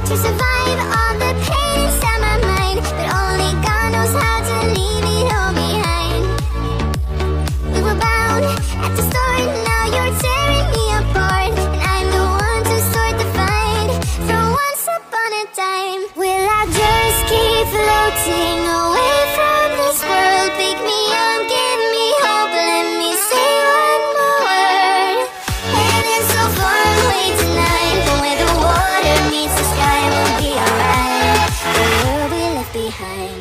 to survive all the pain inside my mind, but only God knows how to leave it all behind. We were bound at the start, now you're tearing me apart, and I'm the one to start the fight from once upon a time. Will I just keep floating away from this world? Pick me up, give me hope, let me say one more word. Heading so far away tonight, but where the water meets the sky, we'll be alright. The world we left behind.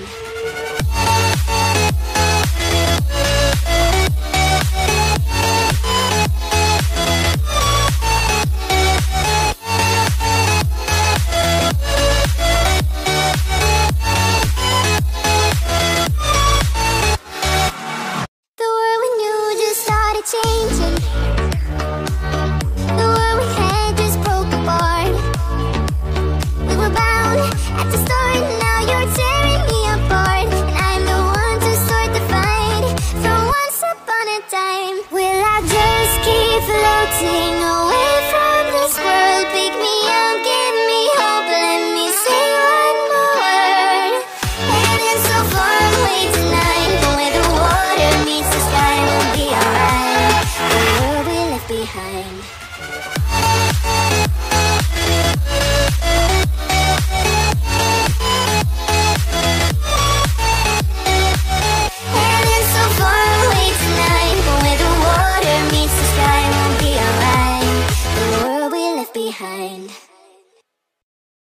The world we knew just started changing. The world we had just broke apart. We were bound at the start, now you're tearing me apart, and I'm the one to start the fight from once upon a time. Will I just keep floating away from this world? Pick me up, give me hope, let me say one more word. Heading so far away tonight, but where the water meets the sky, we'll be alright. The world we left behind. Heading so far away tonight, but where the water meets the sky, we'll be alright. The world we left behind.